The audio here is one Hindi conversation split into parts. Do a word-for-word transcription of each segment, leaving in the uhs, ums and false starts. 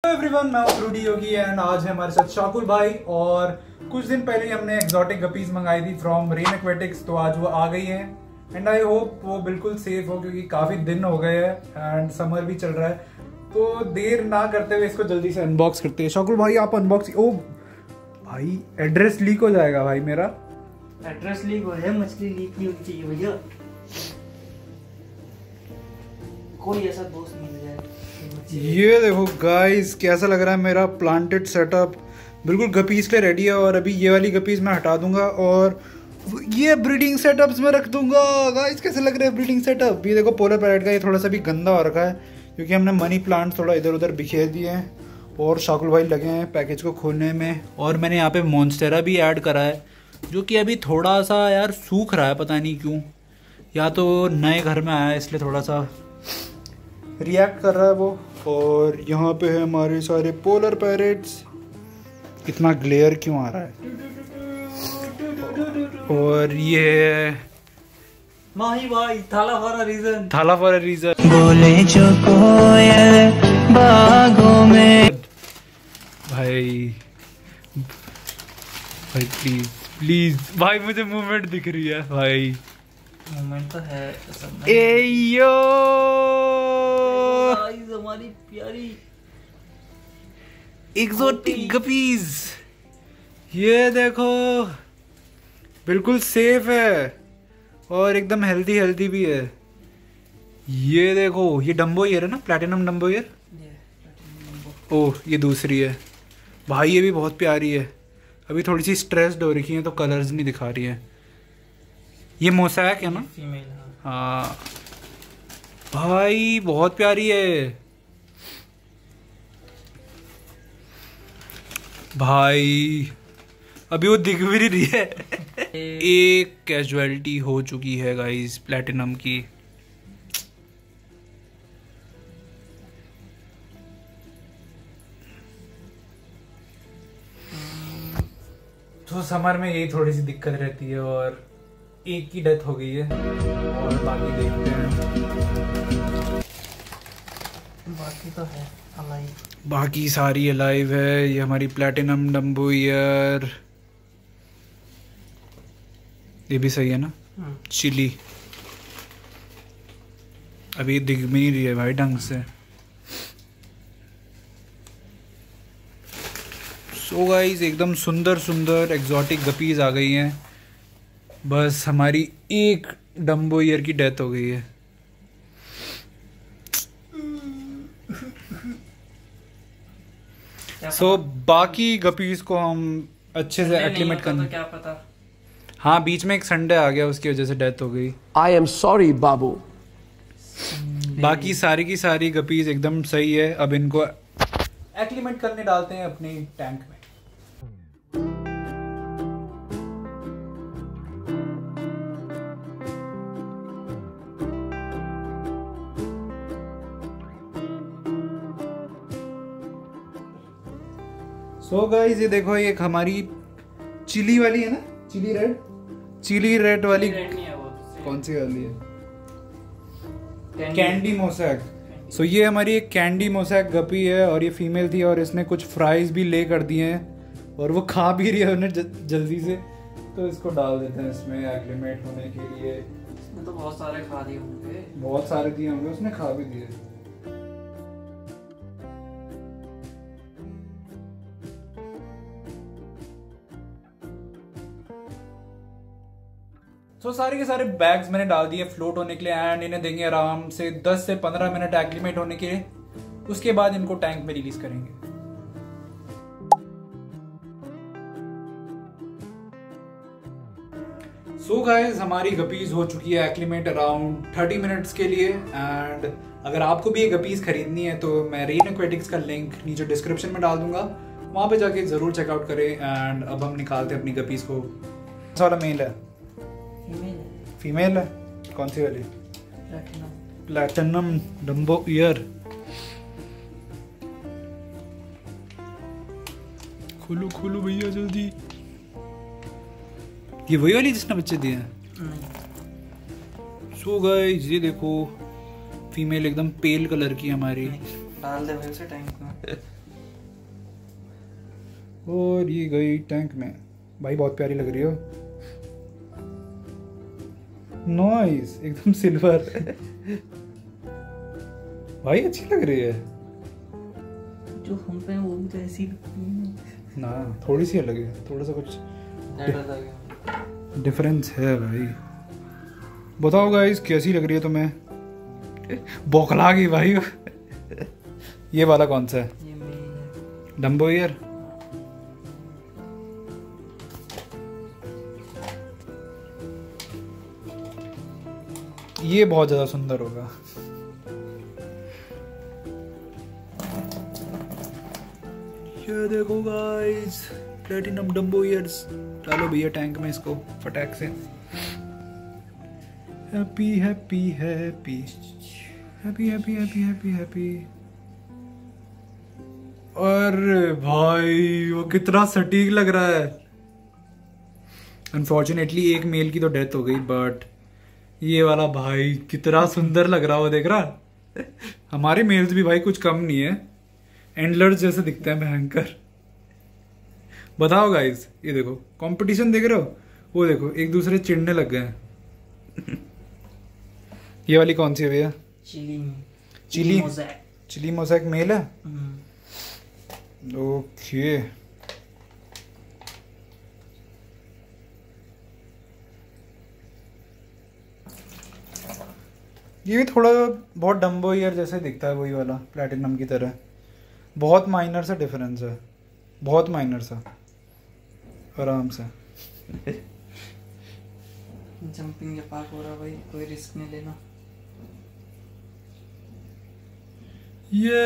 एवरीवन, मैं हूं फ्रूटी योगी एंड आज है हमारे साथ शाकुल भाई। और कुछ दिन पहले हमने एक्सोटिक गपीज मंगाई थी फ्रॉम रेन एक्वेटिक्स, तो आज वो आ गई है एंड आई होप वो बिल्कुल सेफ हो क्योंकि काफी दिन हो गए हैं एंड समर भी चल रहा है। तो देर ना करते हुए इसको जल्दी से अनबॉक्स करते हैं। शाकुल भाई आप अनबॉक्स। ओ भाई एड्रेस लीक हो जाएगा भाई, मेरा एड्रेस लीक हो जाए, मछली लीक नहीं होनी चाहिए भैया। कोई ऐसा दोस्त मिल जाए। ये देखो गाइस कैसा लग रहा है मेरा प्लांटेड सेटअप, बिल्कुल गपीज के रेडी है। और अभी ये वाली गपीज मैं हटा दूंगा और ये ब्रीडिंग सेटअप्स में रख दूंगा। गाइस कैसे लग रहा है ब्रीडिंग सेटअप। ये देखो पोलर पैरेट का ये थोड़ा सा भी गंदा हो रखा है क्योंकि हमने मनी प्लांट थोड़ा इधर उधर बिखेर दिए हैं। और शाकुल भाई लगे हैं पैकेज को खोलने में। और मैंने यहाँ पे मॉन्स्टेरा भी ऐड करा है जो कि अभी थोड़ा सा यार सूख रहा है, पता नहीं क्यों, या तो नए घर में आया है इसलिए थोड़ा सा रिएक्ट कर रहा है वो। और यहाँ पे है हमारे सारे पोलर पैरेट्स। कितना ग्लेयर क्यों आ रहा है। और ये माही भाई Thala for a reason, Thala for a reason. बोले जो कोयल बागों में। भाई भाई प्लीज प्लीज भाई, मुझे मूवमेंट दिख रही है भाई। मोमेंट तो है ए यो हमारी प्यारी एक्सोटिक गपीज। ये देखो बिल्कुल सेफ है और एकदम हेल्दी हेल्दी भी है। ये देखो ये डम्बो ईयर है ना, प्लैटिनम डम्बो ईयर। ओह ये दूसरी है भाई, ये भी बहुत प्यारी है। अभी थोड़ी सी स्ट्रेस्ड हो रखी है तो कलर्स नहीं दिखा रही है। ये मोसैक है ना, फीमेल। हाँ भाई बहुत प्यारी है भाई। अभी वो दिख भी नहीं रही है। एक कैजुअलिटी हो चुकी है गाइस प्लैटिनम की। तो समर में यही थोड़ी सी दिक्कत रहती है और एक की डेथ हो गई है और बाकी देखते हैं। बाकी तो है अलाइव, बाकी सारी अलाइव है। ये हमारी प्लैटिनम डम्बो ईयर, ये भी सही है ना। चिली अभी दिख भी नहीं रही है भाई ढंग से। सो गाइस एकदम सुंदर सुंदर एग्जॉटिक गपीज आ गई हैं। बस हमारी एक डम्बो ईयर की डेथ हो गई है। सो so, बाकी गपीज को हम अच्छे से एक्लिमेट करने, तो क्या पता। हाँ बीच में एक संडे आ गया उसकी वजह से डेथ हो गई। आई एम सॉरी बाबू। बाकी सारी की सारी गपीज एकदम सही है। अब इनको एक्लिमेट करने डालते हैं अपने टैंक में। सो so गाइस ये देखो ये एक हमारी चिली वाली है ना, चिली रेड, चिली रेड वाली। रेड नहीं है वो, कौन सी वाली है? Candy mosaic. सो so ये हमारी एक कैंडी मोसैक गपी है और ये फीमेल थी और इसने कुछ फ्राइज भी ले कर दिए हैं और वो खा भी रही है उन्हें जल्दी से। तो इसको डाल देते हैं इसमें एक्लिमेट होने के लिए। इसने तो बहुत सारे खा दिए होंगे, बहुत सारे दिए होंगे, उसने खा भी दिए। तो so, सारे के सारे बैग्स मैंने डाल दिए फ्लोट होने के लिए एंड इन्हें देंगे आराम से दस से पंद्रह मिनट एक्लिमेट होने के लिए। उसके बाद इनको टैंक में रिलीज करेंगे। सो so गाइस हमारी गपीज हो चुकी है एक्लिमेट अराउंड थर्टी मिनट्स के लिए। एंड अगर आपको भी ये गपीज खरीदनी है तो मैं रेन एक्वेटिक्स का लिंक नीचे डिस्क्रिप्शन में डाल दूंगा, वहां पे जाके जरूर चेकआउट करें। एंड अब हम निकालते हैं अपनी गपीज को। कौन सा वाला मेल है? फीमेल है। कौन सी वाली? Platinum dumbo ear. खोलो खोलो भैया जल्दी। ये वही वाली जिसने बच्चे दिए हैं? सो गाइस ये देखो फीमेल एकदम पेल कलर की हमारी। डाल दे फिर से टैंक में। और ये गई टैंक में। भाई बहुत प्यारी लग रही हो। नाइस, एकदम सिल्वर। भाई अच्छी लग रही है। जो हम पे वो भी तो ऐसी लगती है ना, थोड़ी सी अलग है, थोड़ा सा कुछ डिफरेंस है भाई। बताओ गाइस कैसी लग रही है तुम्हें? बौखला गई भाई। ये वाला कौन सा है? ये मेरी डम्बो ईयर। ये बहुत ज्यादा सुंदर होगा। ये देखो गाइस, प्लेटिनम डम्बो ईयर्स। डालो भैया टैंक में इसको फटाक से। Happy happy happy happy happy happy happy happy. अरे भाई वो कितना सटीक लग रहा है। अनफॉर्चुनेटली एक मेल की तो डेथ हो गई, बट ये वाला भाई कितना सुंदर लग रहा है। वो देख रहा, हमारे मेल्स भी भाई कुछ कम नहीं है, एंडलर्स जैसे दिखते हैं भयंकर। बताओ गाइस, ये देखो कंपटीशन देख रहे हो? वो देखो एक दूसरे चिढ़ने लग गए हैं। ये वाली कौन सी है भैया? चिली में chilli mosaic. Chilli mosaic male है। हम्म। ओके, ये भी थोड़ा बहुत डम्बो ईयर जैसे दिखता है, वही वाला प्लैटिनम की तरह। बहुत माइनर सा डिफरेंस है, बहुत माइनर सा, आराम से। जंपिंग के पार्क हो रहा भाई, कोई रिस्क नहीं लेना। ये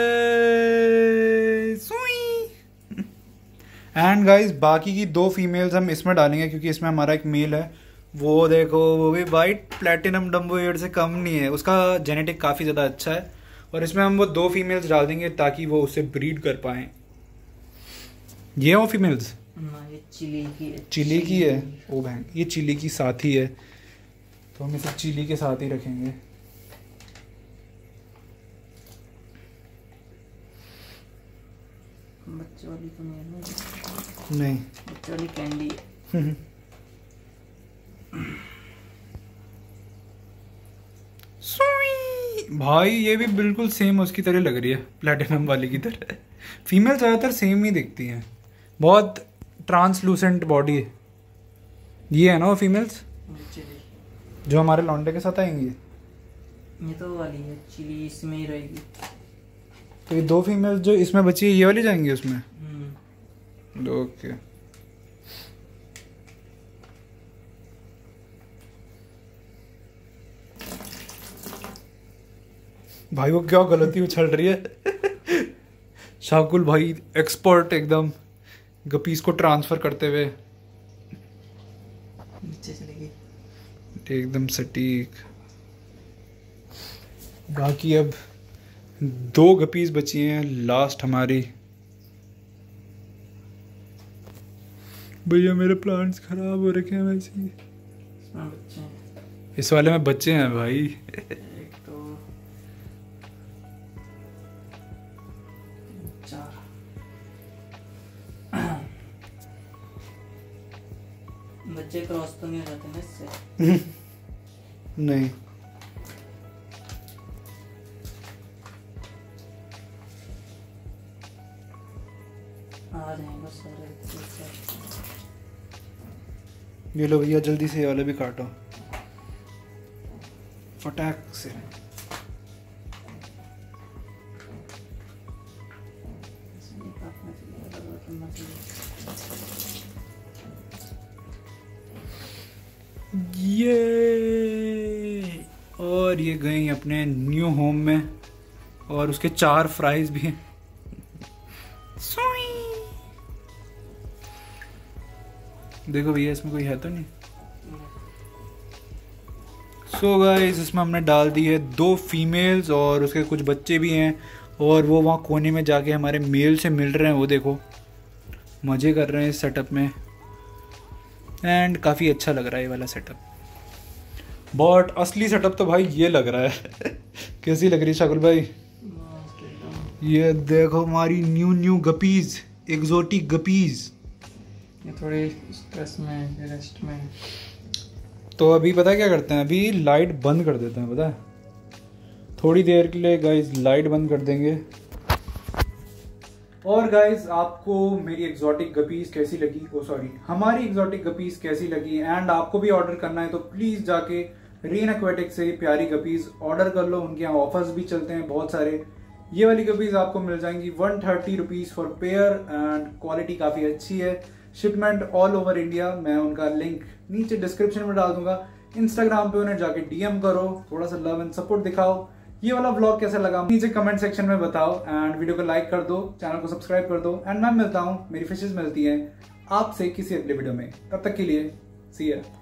सुई। एंड गाइस बाकी की दो फीमेल्स हम इसमें डालेंगे क्योंकि इसमें हमारा एक मेल है। वो देखो, वो भी वाइट प्लैटिनम डम्बो ईयर से कम नहीं है, उसका जेनेटिक काफ़ी ज़्यादा अच्छा है। और इसमें हम वो दो फीमेल्स डाल देंगे ताकि वो उससे ब्रीड कर पाएँ। ये हो फीमेल्स? ना, ये चिली की है। चिली की है। ओ बहन, ये चिली की साथी है, तो हम इसे चिली के साथ ही रखेंगे। बच्चे वाली तो नहीं है ना? नहीं, बच्चे वाली कैंडी है। सुई। भाई ये भी बिल्कुल सेम उसकी तरह लग रही है, प्लैटिनम वाली की तरह। फीमेल ज़्यादातर सेम ही दिखती हैं, बहुत ट्रांसलूसेंट बॉडी है। ये है ना वो फीमेल्स चिली। जो हमारे लौंडे के साथ आएंगी? ये तो वाली है चिली, इसमें ही रहेगी। तो ये दो फीमेल्स जो इसमें बची है, ये वाली जाएंगी उसमें? हम्म। ओके। भाई वो क्या गलती उछल रही है। शाकुल भाई एक्सपर्ट एकदम, गपीस को ट्रांसफर करते हुए। नीचे चलेगी एकदम सटीक। बाकी अब दो गपीस बची हैं लास्ट हमारी। भैया मेरे प्लांट्स खराब हो रखे हैं वैसे ही। इसमें बच्चे हैं। इस वाले में बच्चे हैं भाई। एक तो चार। बच्चे क्रॉस तो नहीं हो जाते ना इससे? नहीं, आ जाएंगे सारे। ये लो भैया जल्दी से ये वाले भी काटो फटाक से। ये और ये गई अपने न्यू होम में, और उसके चार फ्राइज भी हैं। देखो भैया इसमें कोई है तो नहीं? सो गाइस इसमें हमने डाल दी है दो फीमेल्स और उसके कुछ बच्चे भी हैं, और वो वहाँ कोने में जाके हमारे मेल से मिल रहे हैं। वो देखो मज़े कर रहे हैं इस सेटअप में, एंड काफ़ी अच्छा लग रहा है ये वाला सेटअप। बट असली सेटअप तो भाई ये लग रहा है। कैसी लग रही है शाकुल भाई? ये देखो हमारी new new guppies. Exotic guppies. ये थोड़े स्ट्रेस में, रेस्ट में। तो अभी पता है क्या करते हैं, अभी लाइट बंद कर देते हैं, पता है, थोड़ी देर के लिए गाइज लाइट बंद कर देंगे। और गाइज आपको मेरी एग्जॉटिक गपीज कैसी लगी, ओ सॉरी हमारी एग्जॉटिक गपीज कैसी लगी, एंड आपको भी ऑर्डर करना है तो प्लीज जाके रेन एक्वेटिक से प्यारी गपीज ऑर्डर कर लो। उनके यहाँ ऑफर्स भी चलते हैं बहुत सारे। ये वाली गपीज आपको मिल जाएंगी one thirty rupees for pair, and quality काफी अच्छी है। Shipment all over India. मैं उनका लिंक नीचे डिस्क्रिप्शन में डाल दूंगा। इंस्टाग्राम पे उन्हें जाके डीएम करो, थोड़ा सा लव एंड सपोर्ट दिखाओ। ये वाला व्लॉग कैसा लगा नीचे कमेंट सेक्शन में बताओ, एंड वीडियो को लाइक कर दो, चैनल को सब्सक्राइब कर दो, एंड मैं मिलता हूँ, मेरी फिशेज मिलती हैं आपसे किसी अगले वीडियो में। तब तक के लिए सी या।